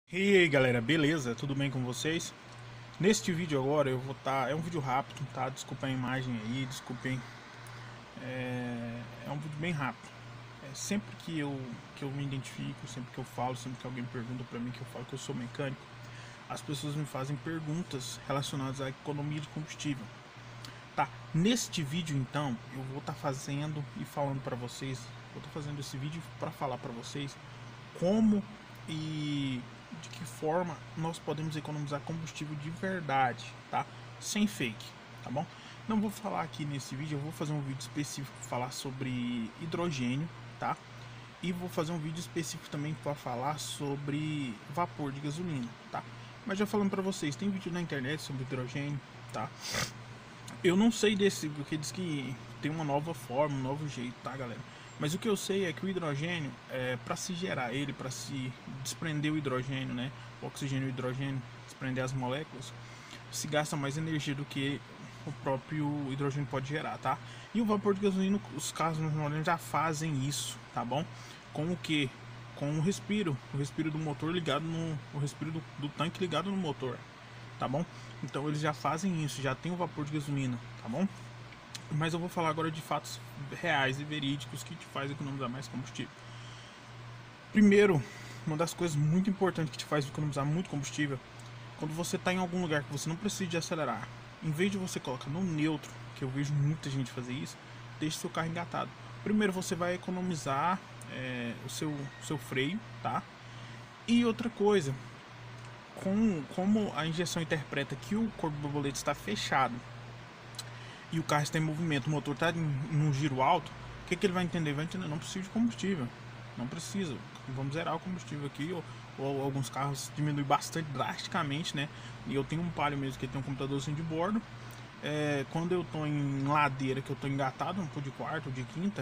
E aí galera, beleza? Tudo bem com vocês? Neste vídeo agora eu vou estar. É um vídeo rápido, tá? Desculpa a imagem aí, desculpem. É um vídeo bem rápido. Sempre que eu me identifico, sempre que eu falo, sempre que alguém pergunta pra mim que eu falo que eu sou mecânico, as pessoas me fazem perguntas relacionadas à economia de combustível. Tá, neste vídeo então eu vou estar fazendo e falando pra vocês, vou estar fazendo esse vídeo para falar pra vocês como e de que forma nós podemos economizar combustível de verdade, tá? Sem fake, tá bom? Não vou falar aqui nesse vídeo, eu vou fazer um vídeo específico para falar sobre hidrogênio, tá? E vou fazer um vídeo específico também para falar sobre vapor de gasolina, tá? Mas já falando para vocês, tem vídeo na internet sobre hidrogênio, tá? Eu não sei desse, porque diz que tem uma nova forma, um novo jeito, tá, galera? Mas o que eu sei é que o hidrogênio, para se gerar ele, para se desprender o hidrogênio, né? O oxigênio e o hidrogênio, desprender as moléculas, se gasta mais energia do que o próprio hidrogênio pode gerar, tá? E o vapor de gasolina, os carros normalmente já fazem isso, tá bom? Com o que? Com o respiro do motor ligado no, o respiro do tanque ligado no motor, tá bom? Então eles já fazem isso, já tem o vapor de gasolina, tá bom? Mas eu vou falar agora de fatos reais e verídicos que te faz economizar mais combustível. Primeiro, uma das coisas muito importantes que te faz economizar muito combustível, quando você está em algum lugar que você não precisa de acelerar, em vez de você colocar no neutro, que eu vejo muita gente fazer isso, deixe seu carro engatado. Primeiro você vai economizar o seu freio, tá? E outra coisa, como a injeção interpreta que o corpo do borboleta está fechado e o carro está em movimento, o motor está em um giro alto, o que ele vai entender? Vai entender, não precisa de combustível, não precisa, vamos zerar o combustível aqui, ou alguns carros diminuem bastante drasticamente, né? E eu tenho um Palio mesmo que tem um computadorzinho de bordo, quando eu estou em ladeira, que eu estou engatado, um pouco de quarta ou de quinta,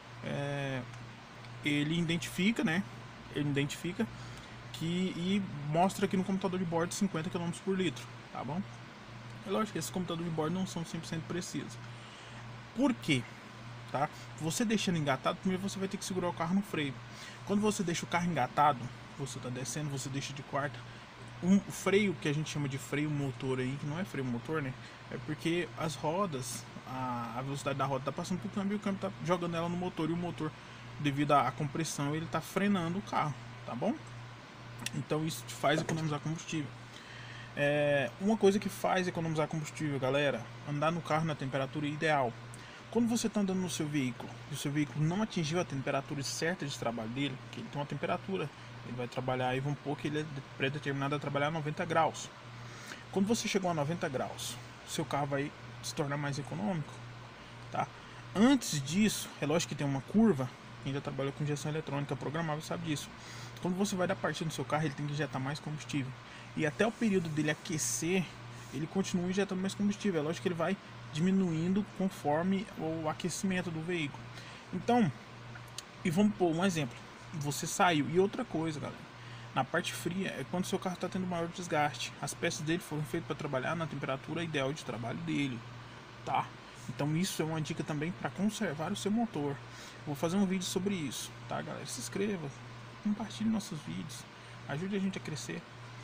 ele identifica, né? Ele identifica e mostra aqui no computador de bordo 50 km por litro, tá bom? É lógico que esses computadores de bordo não são 100% precisos. Por quê? Tá? Você deixando engatado, primeiro você vai ter que segurar o carro no freio. Quando você deixa o carro engatado, você está descendo, você deixa de quarta. O freio que a gente chama de freio motor aí, que não é freio motor, né? É porque as rodas, a velocidade da roda está passando pro câmbio e o câmbio está jogando ela no motor. E o motor, devido à compressão, ele está frenando o carro, tá bom? Então isso te faz economizar combustível. Uma coisa que faz economizar combustível, galera, andar no carro na temperatura ideal. Quando você está andando no seu veículo e o seu veículo não atingiu a temperatura certa de trabalho dele, que ele tem uma temperatura, ele vai trabalhar aí, vamos supor que ele é predeterminado a trabalhar a 90 graus. Quando você chegou a 90 graus, seu carro vai se tornar mais econômico, tá? Antes disso, é lógico que tem uma curva, quem já trabalhou com injeção eletrônica programável sabe disso. Quando você vai dar partida no seu carro, ele tem que injetar mais combustível. E até o período dele aquecer, ele continua injetando mais combustível. É lógico que ele vai diminuindo conforme o aquecimento do veículo. Então, e vamos pôr um exemplo. Você saiu. E outra coisa, galera. Na parte fria é quando seu carro está tendo maior desgaste. As peças dele foram feitas para trabalhar na temperatura ideal de trabalho dele, tá? Então isso é uma dica também para conservar o seu motor. Vou fazer um vídeo sobre isso, tá, galera? Se inscreva, compartilhe nossos vídeos, ajude a gente a crescer.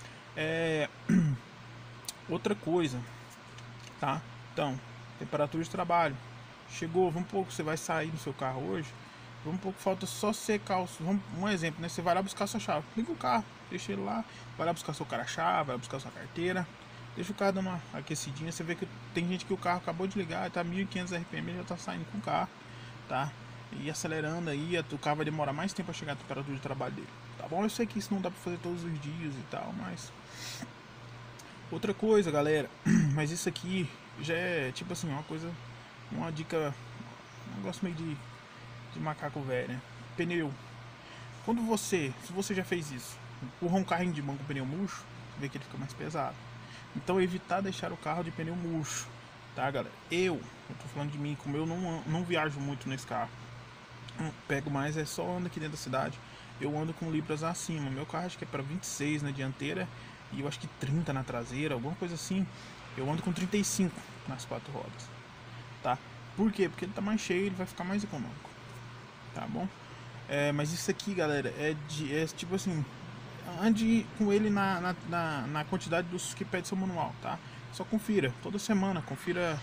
Outra coisa, tá? Então, temperatura de trabalho. Chegou, vamos pouco, você vai sair do seu carro hoje. Vamos pouco, falta só secar um exemplo, né? Você vai lá buscar sua chave, liga o carro, deixa ele lá, vai lá buscar seu cara-chave, vai lá buscar sua carteira. Deixa o carro dando uma aquecidinha. Você vê que tem gente que o carro acabou de ligar, tá 1500 RPM, já tá saindo com o carro, tá? E acelerando aí, o carro vai demorar mais tempo a chegar à temperatura de trabalho dele, tá bom? Eu sei que isso não dá pra fazer todos os dias e tal, mas outra coisa, galera, mas isso aqui já é tipo assim, uma dica, um negócio meio de macaco velho, né? Pneu. Se você já fez isso, empurra um carrinho de mão com pneu murcho, você vê que ele fica mais pesado. Então evitar deixar o carro de pneu murcho, tá, galera? Eu tô falando de mim, como eu não viajo muito nesse carro, pego mais, só ando aqui dentro da cidade. Eu ando com libras acima. Meu carro acho que é para 26 na dianteira e eu acho que 30 na traseira, alguma coisa assim. Eu ando com 35 nas quatro rodas, tá? Por quê? Porque ele tá mais cheio, ele vai ficar mais econômico, tá bom? Mas isso aqui, galera, é tipo assim, ande com ele na quantidade dos que pede seu manual, tá? Só confira, toda semana, confira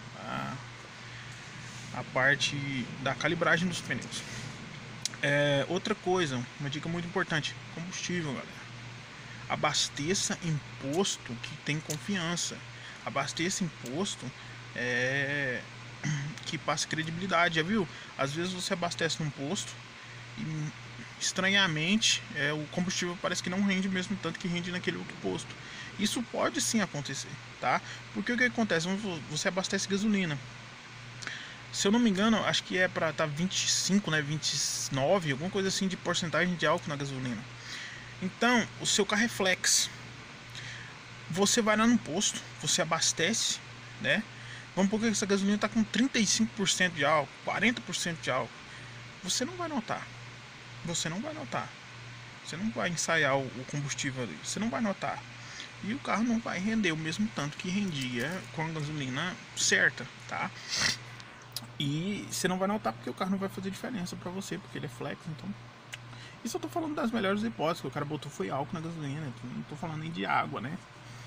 a parte da calibragem dos pneus. Outra coisa, uma dica muito importante: combustível, galera. Abasteça em posto que tem confiança. Abasteça em posto que passa credibilidade, já viu? Às vezes você abastece num posto e estranhamente o combustível parece que não rende mesmo tanto que rende naquele outro posto. Isso pode sim acontecer, tá? Porque o que acontece? Você abastece gasolina. Se eu não me engano, acho que é para tá 25, né, 29, alguma coisa assim de porcentagem de álcool na gasolina. Então, o seu carro é flex. Você vai lá no posto, você abastece, né? Vamos supor que essa gasolina está com 35% de álcool, 40% de álcool. Você não vai notar. Você não vai notar. Você não vai ensaiar o combustível ali. Você não vai notar. E o carro não vai render o mesmo tanto que rendia com a gasolina certa, tá? E você não vai notar porque o carro não vai fazer diferença para você, porque ele é flex, então. Isso eu tô falando das melhores hipóteses, que o cara botou foi álcool na gasolina, não tô falando nem de água, né?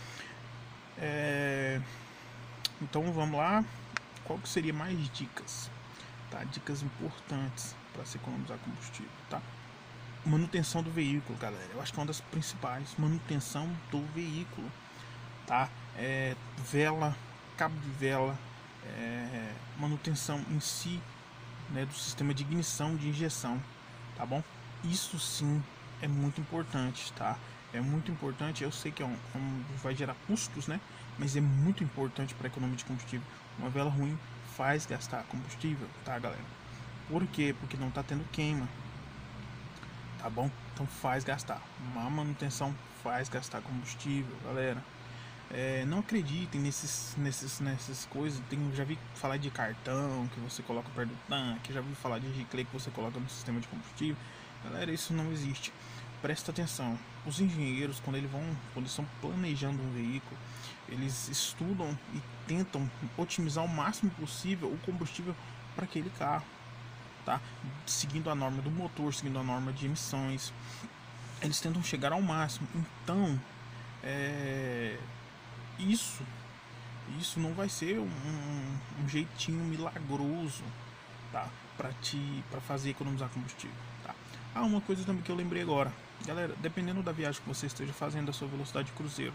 Então vamos lá. Qual que seria mais dicas? Tá? Dicas importantes para se economizar combustível, tá? Manutenção do veículo, galera. Eu acho que é uma das principais. Manutenção do veículo, tá? Vela, cabo de vela, manutenção em si, né, do sistema de ignição, de injeção, tá bom? Isso sim é muito importante, tá? É muito importante. Eu sei que vai gerar custos, né? Mas é muito importante para a economia de combustível. Uma vela ruim faz gastar combustível, tá, galera? Por quê? Porque não tá tendo queima, tá bom? Então faz gastar. Uma manutenção faz gastar combustível, galera. Não acreditem nessas coisas. Já vi falar de cartão que você coloca perto do tanque, já vi falar de giclê que você coloca no sistema de combustível. Galera, isso não existe. Presta atenção. Os engenheiros, quando eles estão planejando um veículo, eles estudam e tentam otimizar o máximo possível o combustível para aquele carro, tá? Seguindo a norma do motor, seguindo a norma de emissões. Eles tentam chegar ao máximo. Então, isso não vai ser um jeitinho milagroso, tá? Para fazer economizar combustível, tá? Uma coisa também que eu lembrei agora, galera, dependendo da viagem que você esteja fazendo, da sua velocidade de cruzeiro,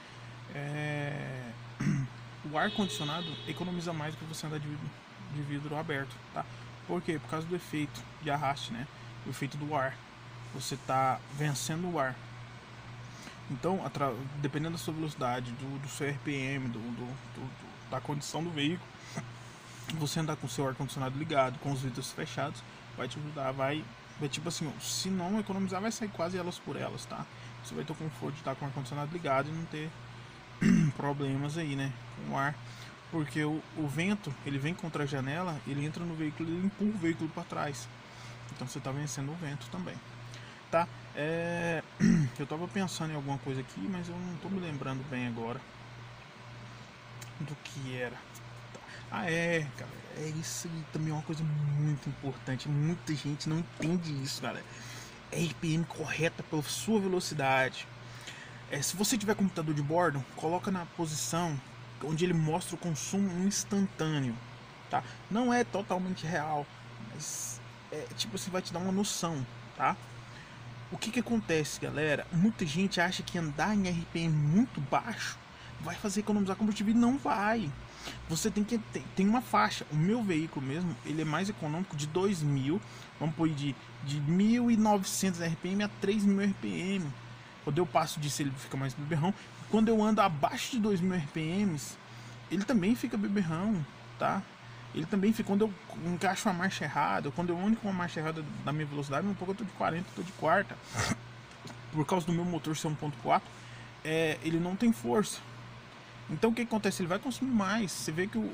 o ar condicionado economiza mais do que você andar de vidro aberto, tá? Por quê? Por causa do efeito de arraste, né? O efeito do ar. Você está vencendo o ar. Então, dependendo da sua velocidade, do seu RPM, da condição do veículo, você andar com o seu ar-condicionado ligado, com os vidros fechados, vai te ajudar, vai tipo assim, se não economizar, vai sair quase elas por elas, tá? Você vai ter o conforto de estar com o ar-condicionado ligado e não ter problemas aí, né? Com o ar, porque o vento, ele vem contra a janela, ele entra no veículo e ele empurra o veículo para trás. Então você está vencendo o vento também, tá? Eu tava pensando em alguma coisa aqui, mas eu não tô me lembrando bem agora do que era. Cara, isso aí também é uma coisa muito importante. Muita gente não entende isso, galera. RPM correta pela sua velocidade. Se você tiver computador de bordo, coloca na posição onde ele mostra o consumo instantâneo, tá? Não é totalmente real, mas tipo assim, vai te dar uma noção, tá? O que acontece, galera? Muita gente acha que andar em RPM muito baixo vai fazer economizar combustível e não vai. Você tem uma faixa. O meu veículo mesmo, ele é mais econômico de 2.000, vamos pôr de 1.900 RPM a 3.000 RPM. Quando eu passo disso, ele fica mais beberrão. Quando eu ando abaixo de 2.000 RPMs, ele também fica beberrão, tá? Ele também fica, quando eu encaixo uma marcha errada, quando eu ando com uma marcha errada da minha velocidade, um pouco eu tô de 40, tô de quarta. Por causa do meu motor ser 1.4, ele não tem força. Então o que acontece? Ele vai consumir mais. Você vê que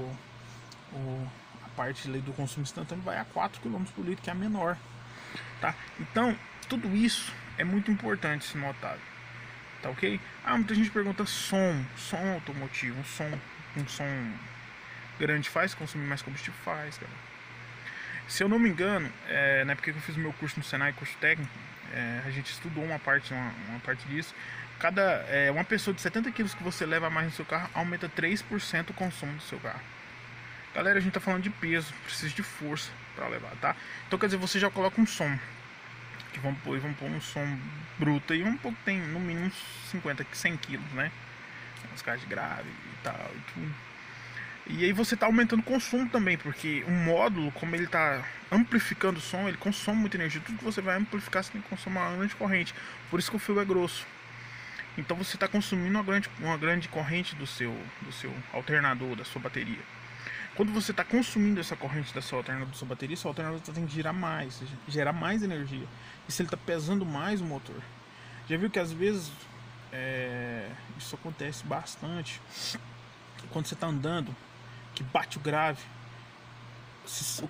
a parte do consumo instantâneo vai a 4 km por litro, que é a menor, tá? Então, tudo isso é muito importante se notar, tá ok? Muita gente pergunta som automotivo, um som grande faz consumir mais combustível? Faz, cara. Se eu não me engano, na época que eu fiz o meu curso no Senai, curso técnico, a gente estudou uma parte disso. Uma pessoa de 70 quilos que você leva mais no seu carro aumenta 3% o consumo do seu carro. Galera, a gente tá falando de peso, precisa de força para levar, tá? Então quer dizer, você já coloca um som, que vamos pôr um som bruto e tem no mínimo uns 100 quilos, né? Uns caras de grave e tal e tudo. E aí você tá aumentando o consumo também, porque o módulo, como ele tá amplificando o som, ele consome muita energia. Tudo que você vai amplificar, você tem que consumir uma grande corrente. Por isso que o fio é grosso. Então você está consumindo uma grande corrente do seu alternador, da sua bateria. Quando você está consumindo essa corrente da sua bateria, seu alternador tem que gerar mais energia. E se ele está pesando mais o motor. Já viu que às vezes isso acontece bastante quando você está andando, que bate o grave, o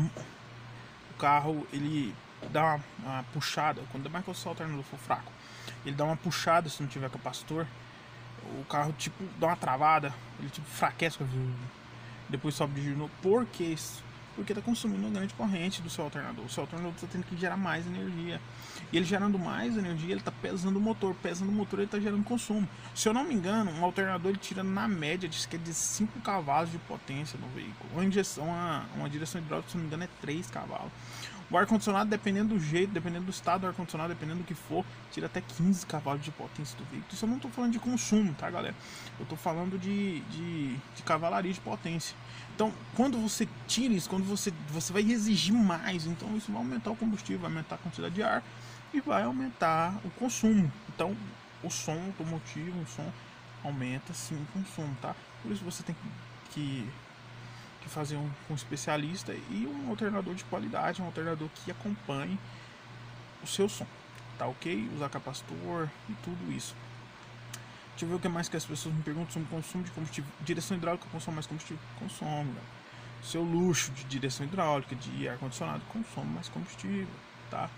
carro ele dá uma puxada, quando mais que o seu alternador for fraco, ele dá uma puxada se não tiver capacitor, o carro tipo dá uma travada, ele tipo fraquece, depois sobe de novo. Por que isso? Porque está consumindo uma grande corrente do seu alternador. O seu alternador está tendo que gerar mais energia. E ele gerando mais energia, ele está pesando o motor. Pesando o motor, ele está gerando consumo. Se eu não me engano, um alternador ele tira na média de 5 cavalos de potência no veículo. Uma direção hidráulica, se não me engano, é 3 cavalos. O ar-condicionado, dependendo do jeito, dependendo do estado do ar-condicionado, dependendo do que for, tira até 15 cavalos de potência do veículo. Isso eu não estou falando de consumo, tá, galera? Eu estou falando de cavalaria de potência. Então, quando você tira isso, quando você vai exigir mais, então isso vai aumentar o combustível, vai aumentar a quantidade de ar e vai aumentar o consumo. Então, o som automotivo, o som aumenta sim o consumo, tá? Por isso você tem que fazer um especialista e um alternador de qualidade, um alternador que acompanhe o seu som, tá ok? Usar capacitor e tudo isso. Deixa eu ver o que mais que as pessoas me perguntam sobre consumo de combustível. Direção hidráulica consome mais combustível? Consome, galera. Seu luxo de direção hidráulica, de ar-condicionado, consome mais combustível, tá?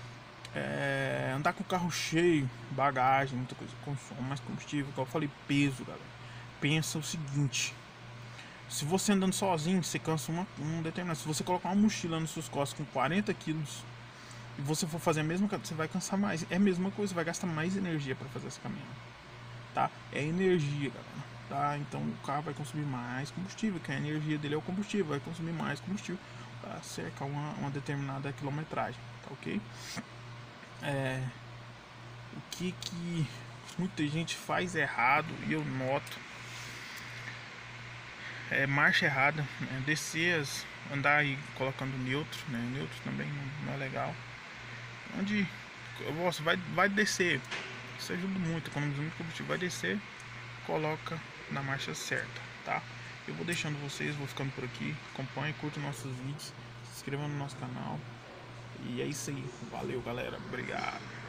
Andar com o carro cheio, bagagem, muita coisa, consome mais combustível. Como eu falei, peso, galera. Pensa o seguinte: se você andando sozinho, você cansa um determinado. Se você colocar uma mochila nas suas costas com 40 quilos e você for fazer a mesma coisa, você vai cansar mais. É a mesma coisa, você vai gastar mais energia para fazer essa caminhada, tá? É energia, galera, tá? Então o carro vai consumir mais combustível, que a energia dele é o combustível, vai consumir mais combustível para cercar uma determinada quilometragem, tá ok? O que muita gente faz errado e eu noto marcha errada, né? Andar aí colocando neutro, né? Neutro também não é legal. Onde você vai descer, isso ajuda muito, economiza muito combustível. Vai descer, coloca na marcha certa, tá? Eu vou deixando vocês, vou ficando por aqui. Acompanhe, curta nossos vídeos, se inscreva no nosso canal. E é isso aí, valeu galera, obrigado.